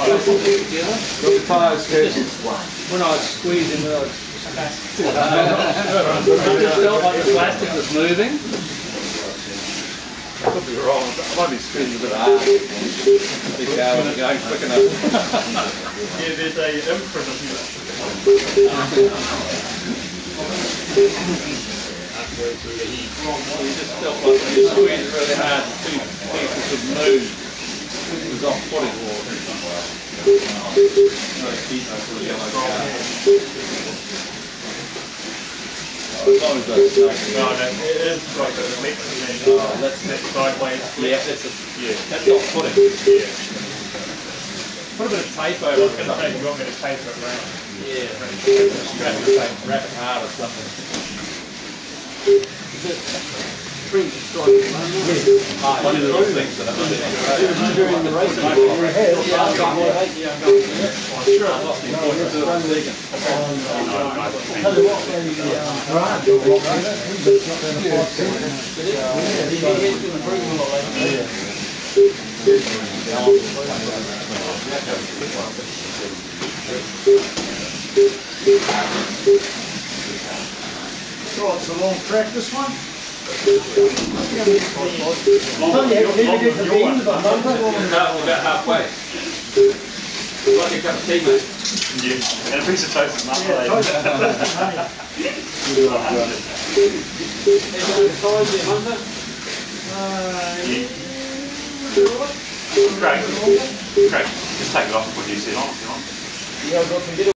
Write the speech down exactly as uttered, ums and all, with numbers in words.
Got the tyres good. When I was squeezing, when I was I just felt like the plastic was moving. I could be wrong. I might be squeezing a bit hard. Big car when going quick enough. Yeah, there's a imprint of you. You just felt like when you squeezed really hard, the two pieces would move. It was off putting. As long as that's No, no, it is like a Mexican. uh, that's That sideways. yeah, that's a, Yeah. that's not putting. Yeah. Put a bit of tape I over was it. going to say, you want me to tape it around? Yeah, strap it tape, wrap it hard or something. Springs are strong at the moment. Yes. Oh, one of the little things that I'm During the race, yeah, yeah, I'm sure I lost my point to a second. Tell you what, the Grant or what, he's not doing a five Oh, it's a long track, this one. Tell you, never get the beans, but About, about halfway. Like a cup of tea, mate. Yeah, and a piece of toast is not Yeah, related. toast is not Craig, Craig, just take it off and put your seat on if you want. yeah, I've got some